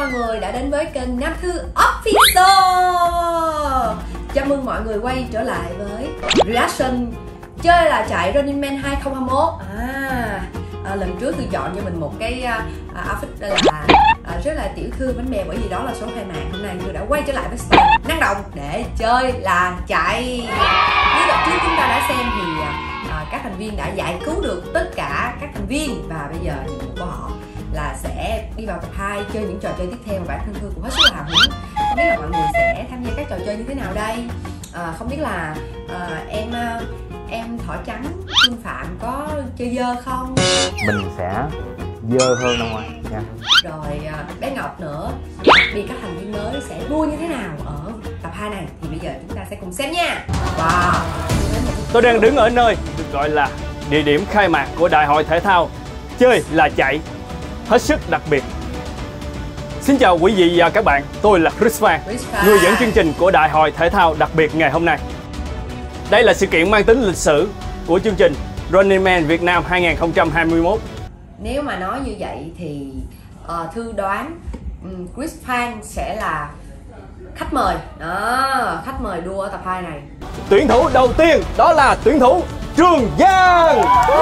mọi người đã đến với kênh Nam Thư Official. Chào mừng mọi người quay trở lại với reaction chơi là chạy Running Man 2021. Lần trước tôi chọn cho mình một cái outfit là rất là tiểu thư bánh bèo, bởi vì đó là số khai mạc. Hôm nay tôi đã quay trở lại với style năng động để chơi là chạy. Như đợt trước chúng ta đã xem thì các thành viên đã giải cứu được tất cả các thành viên, và bây giờ nhiệm vụ của họ là sẽ đi vào tập 2 chơi những trò chơi tiếp theo mà bản thân Thư cũng hết sức là hào hứng. Không biết là mọi người sẽ tham gia các trò chơi như thế nào đây? Không biết là em Thỏ Trắng, Phương Phạm có chơi dơ không? Mình sẽ dơ hơn đâu ngoài nha. Rồi bé Ngọc nữa, đặc biệt các thành viên mới sẽ đua như thế nào ở tập 2 này thì bây giờ chúng ta sẽ cùng xem nha. Wow. Tôi đang đứng ở nơi được gọi là địa điểm khai mạc của Đại hội Thể thao Chơi là Chạy, hết sức đặc biệt. Xin chào quý vị và các bạn, tôi là Chris Phan, người dẫn chương trình của Đại hội Thể thao đặc biệt ngày hôm nay. Đây là sự kiện mang tính lịch sử của chương trình Running Man Việt Nam 2021. Nếu mà nói như vậy thì Thư đoán Chris Phan sẽ là khách mời. Khách mời đua ở tập 2 này. Tuyển thủ đầu tiên đó là tuyển thủ Trường Giang.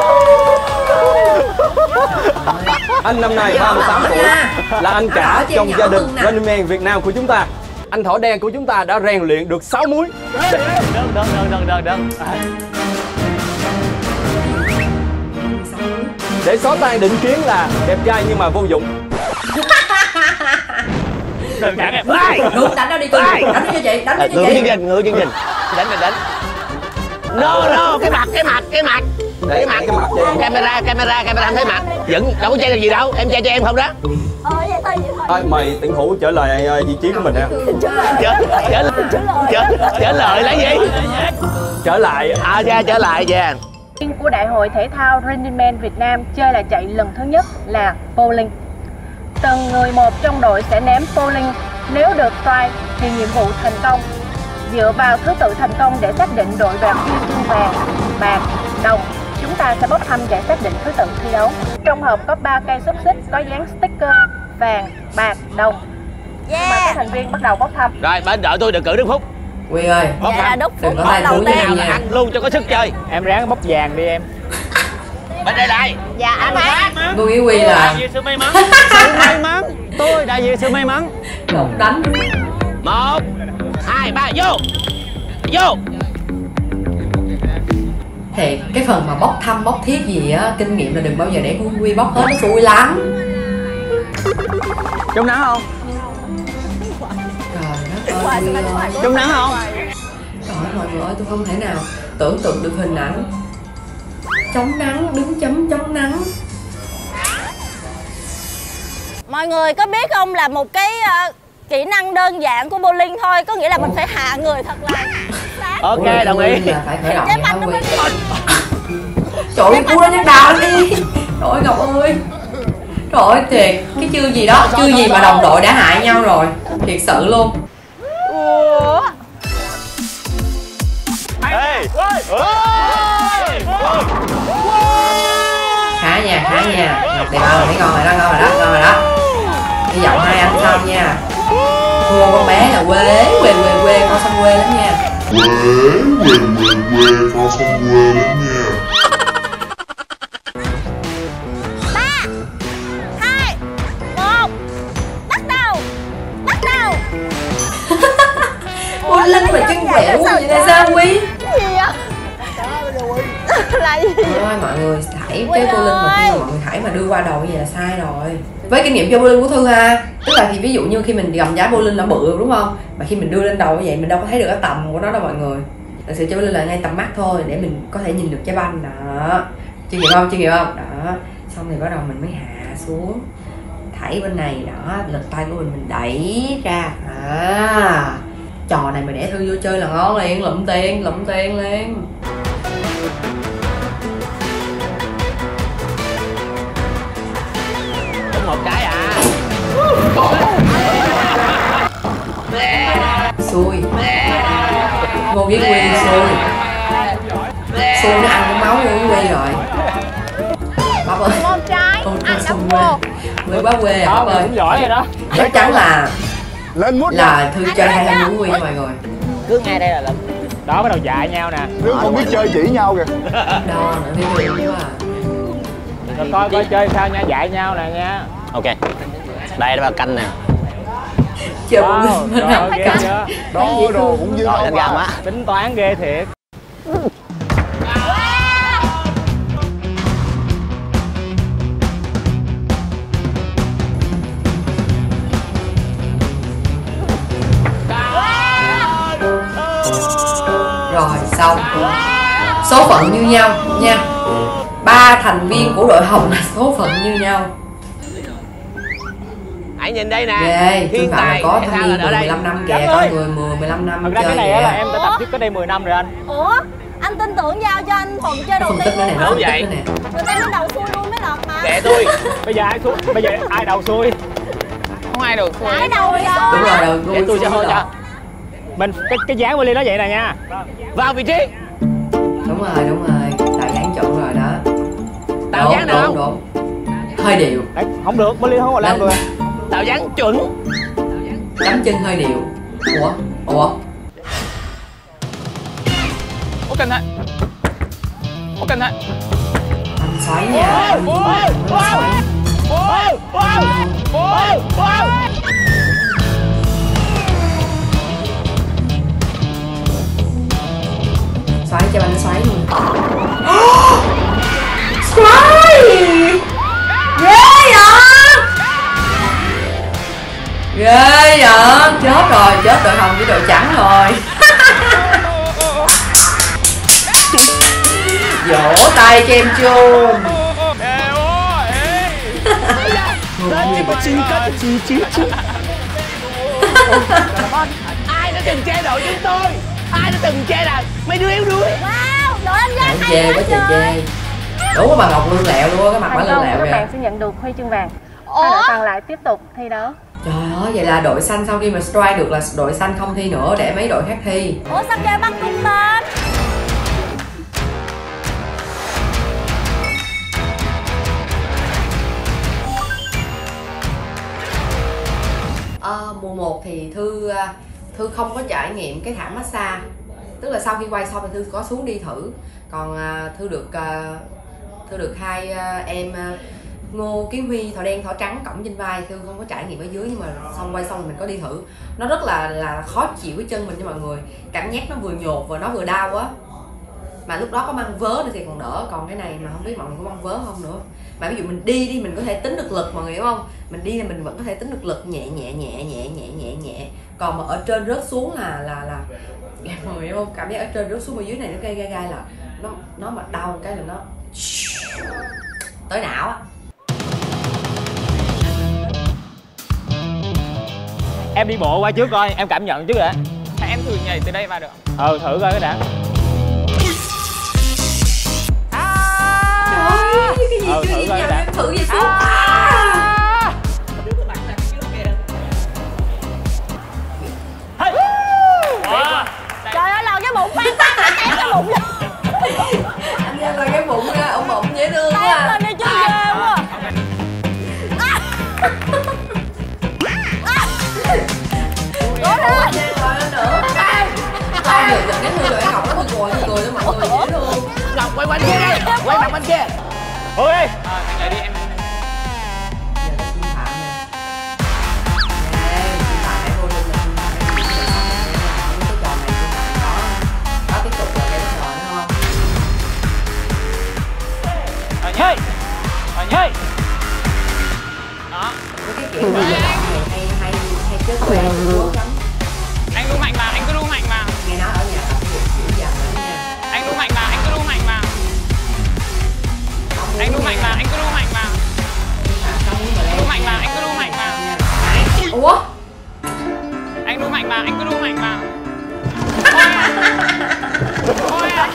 Anh năm nay 38 tuổi, là anh cả trong gia đình Running Man Việt Nam của chúng ta. Anh Thỏ Đen của chúng ta đã rèn luyện được 6 múi. Để xóa tan định kiến là đẹp trai nhưng mà vô dụng. Đúng, đánh nó đi Cưng, đánh nó cho chị, đánh nó cho chị. Ngựa chương trình. Đánh. No, cái mặt. Để cái mặt camera thấy mặt. Vẫn đâu có chơi được gì đâu, em chơi cho em không đó. Thôi mời tuyển thủ trở lại vị trí của mình nha. Trở lại là gì? Trở lại. Trở lại nha. Của Đại hội Thể thao Running Man Việt Nam chơi là chạy lần thứ nhất là bowling. Từng người một trong đội sẽ ném bowling, nếu được strike thì nhiệm vụ thành công. Dựa vào thứ tự thành công để xác định đội đoạt huy chương vàng, bạc, đồng, chúng ta sẽ bốc thăm để xác định thứ tự thi đấu. Trong hộp có 3 cây xúc xích có dán sticker vàng, bạc, đồng. Nhưng mà các thành viên bắt đầu bốc thăm. Rồi, bên đợi tôi được cử Đức Phúc. Quy ơi, Dạ là Đức Phúc đừng có tay thú với em nha. Ăn luôn cho có sức chơi. Em ráng bốc vàng đi em. Bên đây lại. Dạ anh Phát. Tôi với Quy là đại diện sự may mắn. Tôi đại diện sự may mắn. một đánh. 1, 2, 3, vô. Thì cái phần mà bóc thăm bóc thiết gì á, kinh nghiệm là đừng bao giờ để Quy bóc hết, nó xui lắm. Trong nắng không? Trời đất ơi, Quy ơi. Trong nắng không? Trời ơi, mọi người ơi, tôi không thể nào tưởng tượng được hình ảnh chống nắng, đứng chấm chống nắng. Mọi người có biết không, là một cái kỹ năng đơn giản của bowling thôi, có nghĩa là mình phải hạ người thật là sát. Ok, đồng ý. Phải khởi động Trái banh nó mới đi. Trời ơi, cua nó nhắc đào đi. Trời ơi Ngọc ơi. Trời ơi thiệt, cái chưa gì đó, chưa gì mà đồng đội đã hại nhau rồi. Thiệt sự luôn. Ủa? Khá nha. Ngọc đẹp ơi, thấy ngon rồi đó. Hy vọng hai anh xong nha. Thua con bé là quê con sông quê lắm nha. Quê con sông quê lắm nha. 3, 2, 1, bắt đầu. Ôi Linh mà chân quẹo vậy là sao Quy? Cái gì vậy? Là gì vậy? Ôi mọi người thảy cái cô Linh mà khi mà mọi người thảy mà đưa qua đầu như vậy là sai rồi. Với kinh nghiệm chơi bowling của Thư ha, tức là thì ví dụ như khi mình gầm giá bowling là bự đúng không, mà khi mình đưa lên đầu như vậy mình đâu có thấy được cái tầm của nó đâu mọi người. Thật sự chơi bowling là ngay tầm mắt thôi để mình có thể nhìn được trái banh đó. Chưa nghiệp không đó, xong thì bắt đầu mình mới hạ xuống, thảy bên này đó, lực tay của mình đẩy ra. Trò này mà để Thư vô chơi là ngon liền, lụm tiền liền. Một cái à. Xui. Ngô với Quy xui nó ăn cái máu của Quy rồi. Bắp ơi. Một trái, ăn đắp vô. Người quá quê à Đó, ơi. cũng giỏi rồi đó. Chắc chắn là Lên mút Thư chơi hay hơn Nguyễn Huy mọi người. Cứ ngay đây là lận. Đó bắt đầu dạy nhau nè. Đứa không biết chơi chỉ nhau kìa. Đo nữa thấy ghê quá à. Rồi coi chơi sao nha, dạy nhau nè nha. Ok. Đây là canh nè. Chơi Wow, mình trời ơi, ghê chưa? Đo đồ cũng như Rồi nhau đánh gầm á. Tính toán ghê thiệt. Rồi xong. Số phận như nhau nha. 3 thành viên của đội hồng là số phận như nhau. Hãy nhìn đây nè. Ghê, Phương Thiên Phạm là tài có thể thanh thao niên là ở đây. 15 năm kìa, Dạ có ơi. người 15 năm Thật ra cái chơi này á là kìa. em đã tập trước cách đây 10 năm rồi anh. Ủa anh tin tưởng giao cho anh thuận chơi đầu Phân tiên tích nó này, luôn nó hả? phân tích vậy? nó nè. Người ta lên đầu xuôi luôn mới lọt mà. Kệ tôi. Bây giờ ai xuống? Bây giờ ai đầu xuôi? Không ai được. Phải đầu rồi. Đúng rồi, đầu Để tôi sẽ hôi cho. Mình cái dáng Willy nó vậy nè nha. Vào vị trí. Đúng rồi, tạo dáng chuẩn rồi đó. Tạo dáng nào? Đúng. Hơi điệu, Đấy, không được, Willy không có làm được. Tạo dáng chuẩn. chấm chân hơi điệu. Ủa? Cẩn thận. Cẩn thận. Anh xoáy nha. Anh xoáy. Xoáy cho anh xoáy luôn. Xoáy! Ghê vậy? Ghê vậy? Chết đội hồng với đội trắng rồi. Vỗ tay cho em chun. Ai đã từng che đội chúng tôi? Ai đã từng che là mấy đứa yếu đuối? Wow, đội anh ra Bạn hay chê quá quá trời trời. chê. Đúng bà Ngọc lương lẹo luôn á, cái mặt bà Thành lương công, lẹo các kìa. bạn sẽ nhận được huy chương vàng. Ủa? Hai đội còn lại tiếp tục thi đấu. Trời ơi, vậy là đội xanh sau khi mà strike được là đội xanh không thi nữa để mấy đội khác thi. Ủa sao chơi băng cung tên? Mùa 1 thì Thư không có trải nghiệm cái thảm massage. Tức là sau khi quay xong thì Thư có xuống đi thử. Còn Thư được hai em Ngô Kiến Huy, thỏ đen thỏ trắng cõng trên vai. Thư không có trải nghiệm ở dưới nhưng mà xong quay xong thì mình có đi thử. Nó rất là khó chịu với chân mình nha mọi người. Cảm giác nó vừa nhột và nó vừa đau á. Mà lúc đó có mang vớ nữa thì còn đỡ, còn cái này mà không biết mọi người có mang vớ không nữa. Mà ví dụ mình đi mình có thể tính được lực mọi người hiểu không? Mình đi thì mình vẫn có thể tính được lực nhẹ. Còn mà ở trên rớt xuống là mọi người hiểu không? Cảm giác ở trên rớt xuống ở dưới này nó gai là nó mà đau cái là nó tới não á. Em đi bộ qua trước coi, em cảm nhận trước đã. Em thử nhảy từ đây vào được. Thử coi cái đã. Trời ơi, cái gì chưa Thử gì coi nhầm đã. em thử vậy xuống. Trời ơi là cái bụng khoan em cái bụng lên. Anh em là cái bụng ra, ông bụng dễ thương quá Em à. lên đi chứ ghê quá. Ủa nha, rồi lên nữa. Ai được giận cái người đội Ngọc nó cười đó mọi người dễ thương. Ngọc quay qua kia đây. Quay mặt bên kia. Ok. Anh nhảy đi em. Giờ là Phương Phạm nè. Đây, Phương Phạm hãy vô lưng là Phương Phạm hãy vô lưng. Cái trò này Phương Phạm có tiếp tục là cái bất ngờ nữa không? Nhảy. Nhảy. Đó. Với cái kiểu người vận động này hay chết quen trước lắm. Anh đu mạnh vào, anh cứ đu mạnh vào. Nghe nói ở nhà tập thể dục dữ dằn lắm nha. Anh đu mạnh vào, anh cứ đu mạnh vào. Không Anh muốn đu mạnh nha. vào, anh cứ đu mạnh vào. Không muốn mà leo. Đu mạnh vào, anh cứ đu mạnh vào. Ủa? Anh đu mạnh vào, anh cứ đu mạnh vào. Thôi à.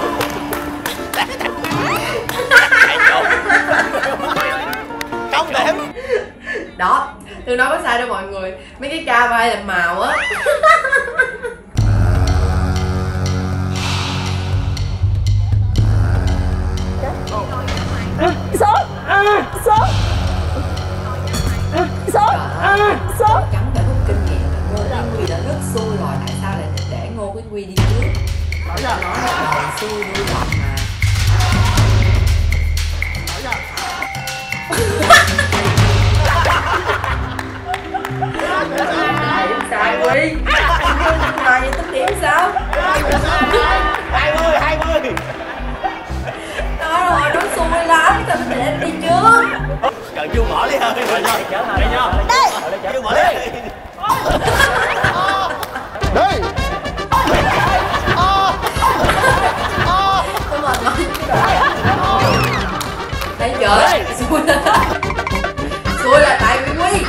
Không thể. Đó, tôi nói có sai đâu mọi người. Mấy cái ca vai làm màu á. là mình để đi trước. Cần chưa bỏ đi hơn. Đây. Chưa bỏ đi. Đi. Tôi mệt lắm. Thấy chưa? Xui là xui là tại Quy Quy.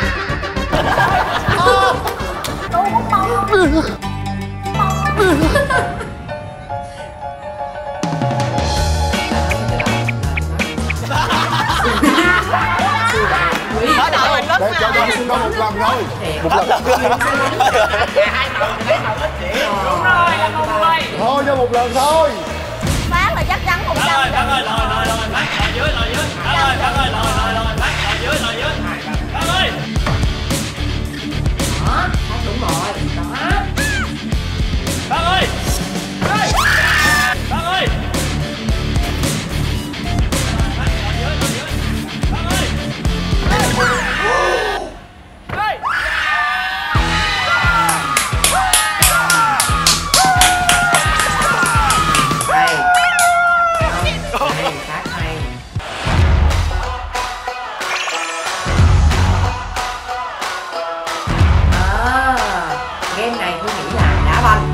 Để cho anh xin có một lần thôi. Một lần. Đúng rồi, là một người. Thôi cho một lần thôi. Phát là chắc chắn 100. Bác ơi, lòi dưới. Bác ơi, lòi dưới. Bác ơi. Đó, đúng rồi. Đó. Bác ơi. Bác ơi. Game này tôi nghĩ là đá banh.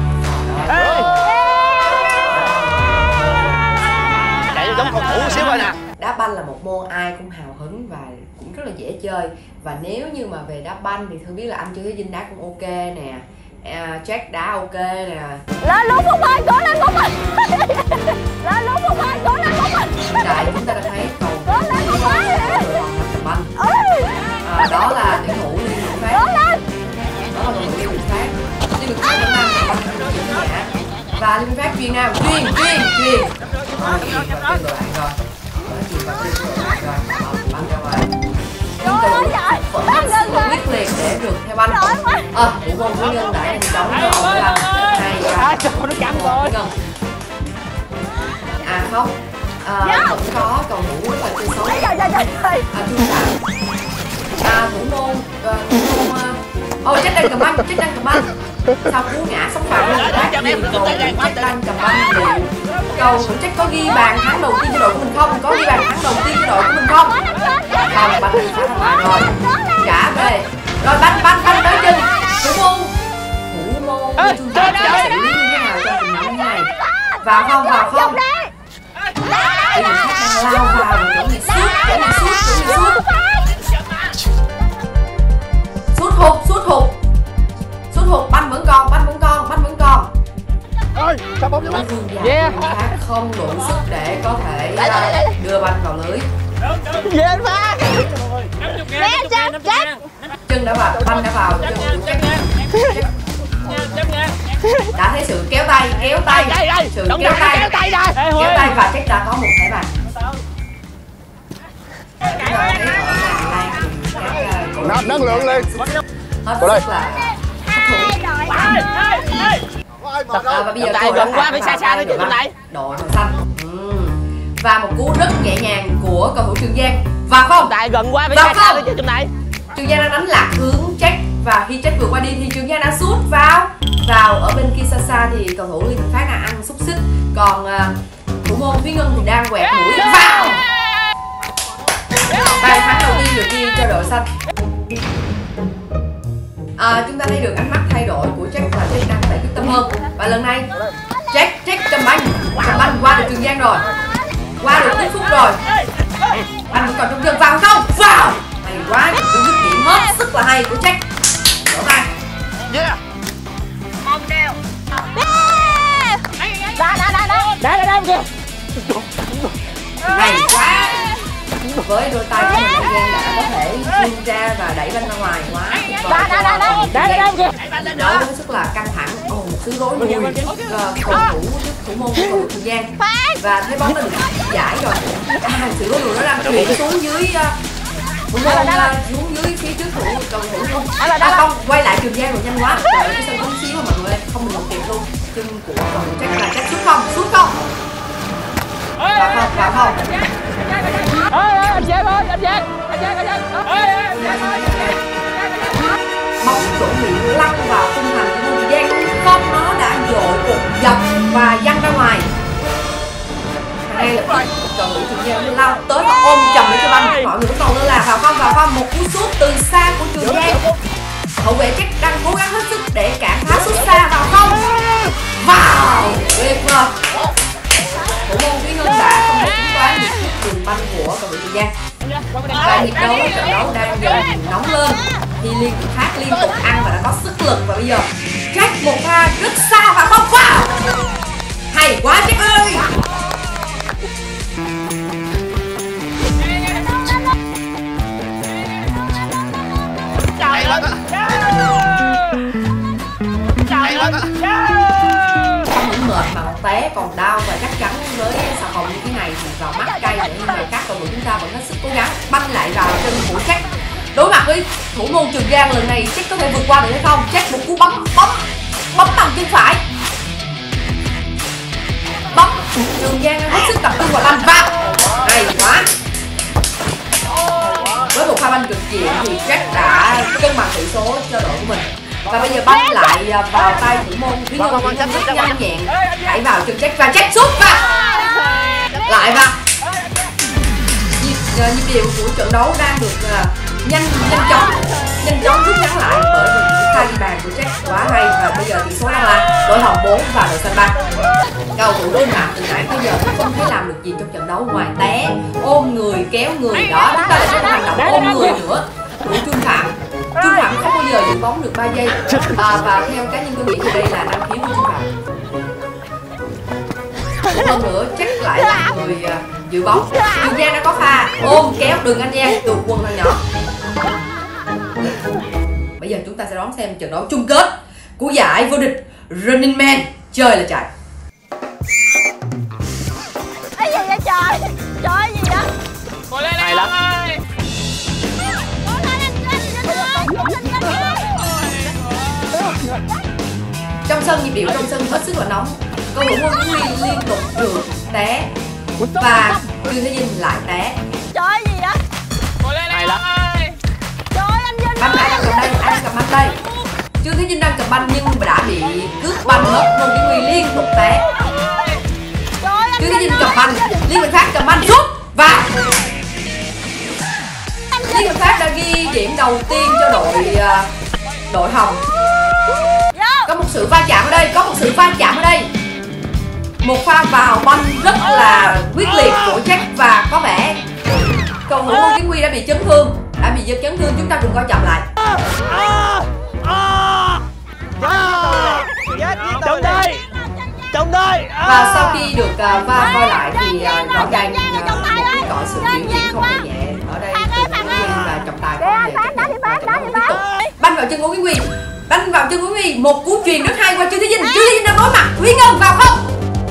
Chạy giống phòng thủ một xíu coi nè. Đá banh là một môn ai cũng hào hứng và cũng rất là dễ chơi. Và nếu như mà về đá banh thì Thư biết là anh Trương Thế Vinh đá cũng ok nè, Jack đá ok nè. Lên luôn Phúc ơi, cố lên Phúc ơi. Lên luôn Phúc ơi, cố lên Phúc ơi. Tại chúng ta đã thấy cầu Cố lên Phúc ơi. banh. Đó là tuyển thủ Liên Việt Phát. Cố lên. Đó là tuyển thủ Liên Việt Phát. Liên Việt Phát vẫn đang banh và Liên Việt Phát chuyên nào chuyên. Rồi bạn rồi. Banh ra ngoài. Trời ơi trời. Vẫn hết sức quyết liệt để rượt theo banh. Thủ môn của Nhân đã nhanh chóng gọn ra hay Nó chậm rồi. Không. Vẫn có cầu thủ rất là chơi xấu. Thủ môn Jack đang cầm banh. Sau cú ngã sống vào Jack đang cầm banh liệu cầu thủ Jack có ghi bàn thắng đầu tiên cho đội của mình không? Có ghi bàn thắng đầu tiên cho đội của mình không? Không, banh đi phá ra ngoài rồi. Trả về. Rồi banh tới chân. Thủ môn Jack sẽ xử lý như thế nào trong tình huống này? Vào không? Bây giờ Jack đang lao vào rồi chuẩn bị sút. Sút hụt, banh vẫn còn. Ơi, sao bóng cho bóng. Yeah. Không đủ sức để có thể đưa banh vào lưới. Lên Phát. Chân đã vào, banh đã vào. Đã thấy sự kéo tay. Sự kéo tay và chắc đã có một thẻ vàng. Nạp năng lượng lên. Hết sức là và bây giờ tay gần quá, phải xa đi chứ tụi này. Đội màu xanh. Và một cú rất nhẹ nhàng của cầu thủ Trường Giang. Và không. Tại gần quá, phải xa đi chứ tụi này. Trường Giang đã đánh lạc hướng Jack và khi Jack vượt qua đi thì Trường Giang đã sút vào ở bên kia xa thì cầu thủ Liên Việt Phát đang ăn xúc xích, còn thủ môn Thúy Ngân thì đang quẹt mũi vào. Bàn thắng đầu tiên được ghi cho đội xanh. Chúng ta thấy được ánh mắt thay đổi của Jack và Jack đang phải quyết tâm hơn. Và lần này Jack cầm banh qua được Trường Giang rồi, qua được Đức Phúc rồi. Banh vẫn còn trong chân, vào không? Vào! Hay quá, những cú dứt điểm hết sức là hay của Jack. Vỗ tay. Mong đều. Đá kìa. Hay quá. Với đôi tay của mình, Trường Giang đã có thể vươn ra và đẩy banh ra ngoài quá. Đá kìa. Đó với sức là căng thẳng. Một thứ rối nuôi thủ môn của cầu Trường Giang và thấy bóng đã được giải rồi. Sự rối nuôi nó đang chuyển xuống dưới xuống dưới phía trước thủ cầu thủ không. Không, quay lại Trường Giang rồi nhanh quá. Trời ơi, cái sân bóng xíu mà mọi người không mình kịp luôn. Chân của cầu thủ Jack là Jack sút không. Vào không. Anh Jack. Bóng chuẩn bị lăn vào khung thành của Trường Giang. Không, nó đã dội cột dọc và văng ra ngoài. ngay lập tức cầu thủ Trường Giang lao tới và ôm chầm lấy cái banh. Mọi người vẫn còn lơ là vào không, một cú sút từ xa của Trường Giang. Hậu vệ chắc đang cố gắng hết sức để cản phá sút xa vào không. Vào tuyệt vời. Thủ môn Thúy Ngân đã không thể trúng quá nhịp đường banh của cầu thủ Trường Giang. Và nhịp đấu trận đấu đang dần nóng lên thì liên tục ăn và đã có sức lực. Và bây giờ Jack một pha rất xa và không vào. Hay quá Jack ơi. Không những mệt mà còn té còn đau, và chắc chắn với xà phòng như thế này thì vào mắt cay để nhưng mà các cầu thủ chúng ta vẫn hết sức cố gắng banh lại vào chân của Jack. Đối mặt với thủ môn Trường Giang lần này Jack có thể vượt qua được hay không? Jack một cú bấm bằng chân phải. Bấm Trường Giang hết sức tập trung vào banh vào. Hay quá. Với một pha banh cực diện thì Jack đã cân bằng tỷ số cho đội của mình. Và bây giờ banh lại vào tay thủ môn Thúy Ngân rất nhanh nhẹn đẩy vào chân Jack và Jack sút vào. Lại vào. Nhịp điệu của trận đấu đang được nhanh chóng rút ngắn lại bởi vì pha ghi bàn của Jack quá hay. Và bây giờ tỷ số đang là đội hồng 4 và đội xanh 3. Cầu thủ đối mặt từ nãy tới giờ không thấy làm được gì trong trận đấu ngoài té, ôm người, kéo người. Đó, chúng ta lại có hành động ôm người nữa của Trương Phạm. Trương Phạm không bao giờ giữ bóng được 3 giây. Và theo cá nhân tôi nghĩ thì đây là năng khiếu của Trương Phạm. Một lần nữa Jack lại là người giữ bóng. Trường Giang đã có pha ôm kéo đường anh Giang tụt quân thằng nhỏ. Bây giờ chúng ta sẽ đón xem trận đấu chung kết của giải vô địch Running Man chơi là chạy. Cái gì vậy trời? Trời gì vậy? Ngồi lên hay lắm. Trong sân nhịp điệu trong sân hết sức là nóng. Cầu thủ Ngô Vĩnh Huy liên tục trượt té và Trương Thế Vinh lại té. Trời gì vậy? Ngồi lên Hay lắm. Trời anh Vinh Banh ai đang cầm đây? Ai đang cầm banh đây? Trương Thế Vinh đang cầm banh nhưng mà đã bị cướp banh mất. Ngô Vĩnh Huy liên tục té. Trương Thế Vinh cầm banh, Liên Bình Phát cầm banh sút và Liên Bình Phát đã ghi điểm đầu tiên cho đội hồng. Có một sự va chạm ở đây, một pha vào banh rất là quyết liệt của Jack và có vẻ cầu thủ Ngô Kiến Huy đã bị chấn thương. Chúng ta cùng coi chậm lại. Trong đây. Và sau khi được va coi lại thì rõ ràng một cái cọ sự biểu diễn không hề nhẹ ở đây từ Ngô Kiến Huy và trọng tài không hề tiếp tục. Banh vào chân Ngô Kiến Huy, một cú chuyền rất hay qua Trương Thế Vinh đang đối mặt Thúy Ngân vào không.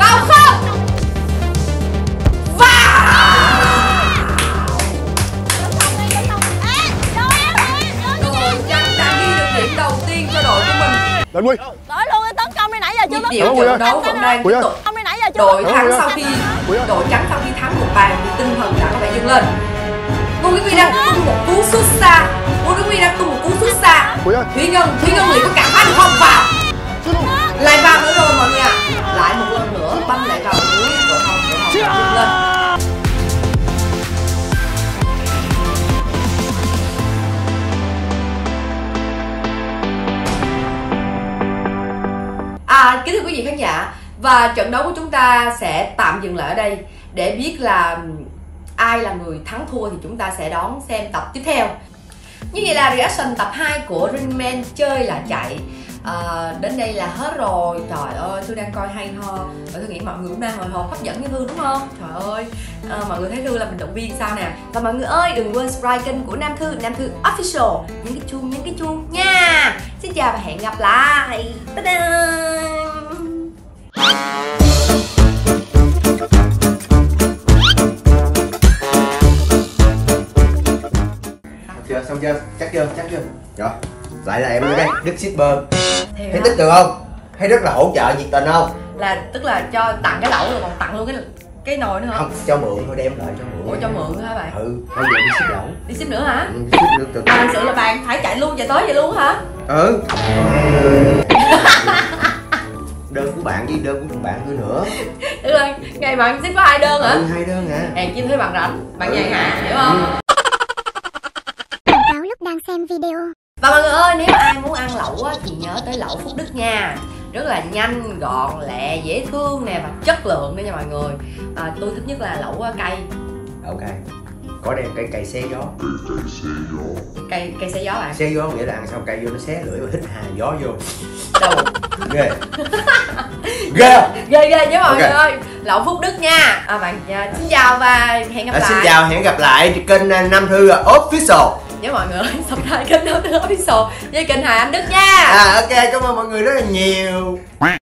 Đầu tiên cho đội của mình. Lên Huy. Đổi luôn cái tấn công đi nãy giờ chưa có. Nhịp điệu trận đấu vẫn đang tiếp tục. Đội thắng sau khi đội trắng sau khi thắng một bàn thì tinh thần đã có vẻ dâng lên. Ngô Kiến Huy đang tung một cú sút xa. Thúy Ngân liệu có cản phá được không? Vào. Lại vào nữa rồi mọi người ạ. Lại một lần nữa banh lại vào núi đội hồng dâng lên. Kính thưa quý vị khán giả, và trận đấu của chúng ta sẽ tạm dừng lại ở đây. Để biết là ai là người thắng thua thì chúng ta sẽ đón xem tập tiếp theo. Như vậy là reaction tập 2 của Running Man chơi là chạy đến đây là hết rồi. Trời ơi, tôi đang coi hay ho và tôi nghĩ mọi người cũng đang hồi hộp hấp dẫn như Thư đúng không? Trời ơi, mọi người thấy Thư là mình động viên sao nè. Và mọi người ơi, đừng quên subscribe kênh của Nam Thư Official, nhấn cái chuông nha. Xin chào và hẹn gặp lại. Ta-da! Xong chưa? Chắc chưa? Rồi, lại là em đây, Đức Shipper. Thấy tích được không? Thấy rất là hỗ trợ nhiệt tình không? Là tức là cho tặng cái lẩu rồi còn tặng luôn cái nồi nữa hả? Không, cho mượn thôi, đem lại cho mượn. Ủa cho mượn hả bạn? Ừ, bây giờ đi ship lẩu. Đi ship nữa hả? Ừ, ship được. Thật sự là bạn phải chạy luôn, chạy tới vậy luôn hả? Ừ. đơn của bạn với đơn của bạn tôi nữa. Được rồi, ngày bạn ship có 2 đơn hả? 2 đơn à. Hèn chi thấy bạn rảnh, bạn nhàn hạ, hiểu không? Quảng cáo lúc đang xem video. Và mọi người ơi, nếu ai muốn ăn lẩu á, thì nhớ tới lẩu Phúc Đức nha. Rất là nhanh, gọn, lẹ, dễ thương nè và chất lượng nữa nha mọi người. Tôi thích nhất là lẩu cay. Ok. Có đem cây xé gió. Cây xé gió bạn. Xé gió nghĩa là ăn xong cây vô nó xé lưỡi và hít hà gió vô. Đâu? Ghê. Ghê. Ghê với mọi người ơi. Lẩu Phúc Đức nha. Bạn xin chào và hẹn gặp lại. Xin chào, hẹn gặp lại trên kênh Nam Thư Official. Với mọi người subscribe kênh Nam Thư Official với kênh Hà Anh Đức nha. Ok, cảm ơn mọi người rất là nhiều.